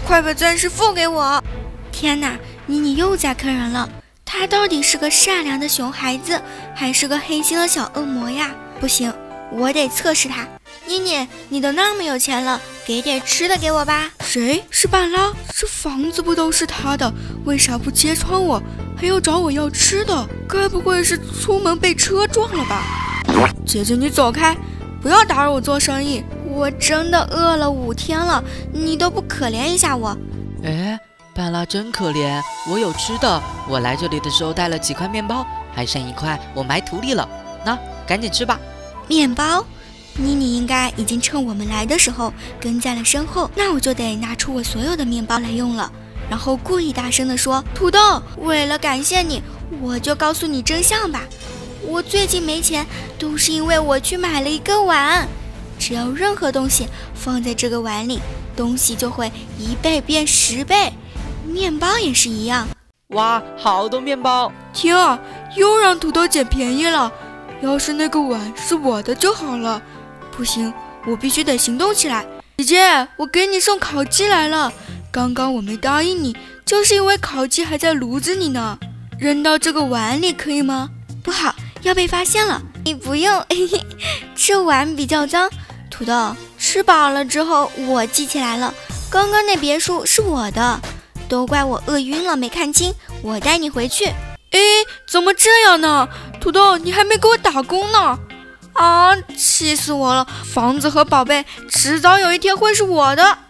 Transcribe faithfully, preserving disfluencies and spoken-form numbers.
快把钻石付给我！天哪，妮妮又在坑人了。他到底是个善良的熊孩子，还是个黑心的小恶魔呀？不行，我得测试他。妮妮，你都那么有钱了，给点吃的给我吧。谁是半拉？这房子不都是他的，为啥不揭穿我，还要找我要吃的？该不会是出门被车撞了吧？姐姐，你走开，不要打扰我做生意。我真的饿了五天了，你都不可怜一下我。 哎，半拉真可怜，我有吃的。我来这里的时候带了几块面包，还剩一块我埋土里了。那赶紧吃吧。 面包？妮妮应该已经趁我们来的时候跟在了身后，那我就得拿出我所有的面包来用了。然后故意大声地说：土豆，为了感谢你，我就告诉你真相吧。我最近没钱，都是因为我去买了一个碗。只要任何东西放在这个碗里，东西就会一倍变十倍。面包也是一样。 哇，好多面包！ 天啊，又让土豆捡便宜了。要是那个碗是我的就好了。不行，我必须得行动起来。姐姐，我给你送烤鸡来了。刚刚我没答应你，就是因为烤鸡还在炉子里呢。扔到这个碗里可以吗？不好，要被发现了。你不用，嘿嘿，这碗比较脏。土豆，吃饱了之后我记起来了，刚刚那别墅是我的，都怪我饿晕了没看清，我带你回去。诶，怎么这样呢？土豆，你还没给我打工呢！啊，气死我了！房子和宝贝迟早有一天会是我的。